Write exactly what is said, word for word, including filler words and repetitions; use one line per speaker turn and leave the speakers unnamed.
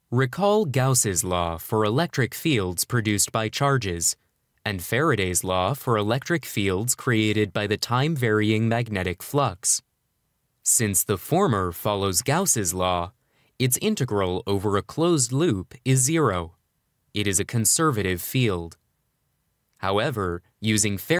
Recall Gauss's law for electric fields produced by charges, and Faraday's law for electric fields created by the time-varying magnetic flux. Since the former follows Gauss's law, its integral over a closed loop is zero. It is a conservative field. However, using Faraday's